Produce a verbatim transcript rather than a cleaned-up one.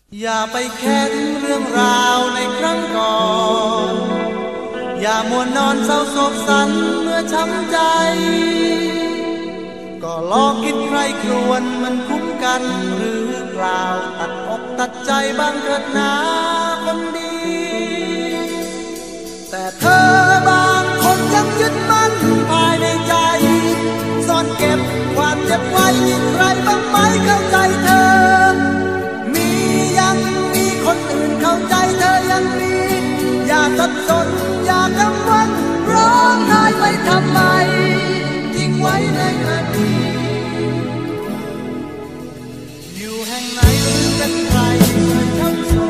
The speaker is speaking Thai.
อย่าไปแค้นเรื่องราวในครั้งก่อนอย่ามัวนอนเศร้าโศกสันเมื่อช้ำใจก็ลองคิดใครครวญมันคุ้มกันหรือเปล่าตัดอกตัดใจบ้างเถิดนาคนดีแต่เธอบางคนยังยึดมั่นภายในใจซ่อนเก็บความเจ็บไว้มีใครบ้างไหมเข้าใจเธอมียังมีคนอื่นเข้าใจเธอยังมีอย่าสับสนอย่ากังวลร้องไห้ไปทำไมทิ้งไว้ในอดีตอยู่แห่งไหนหรือเป็นใครเคยช้ำโศ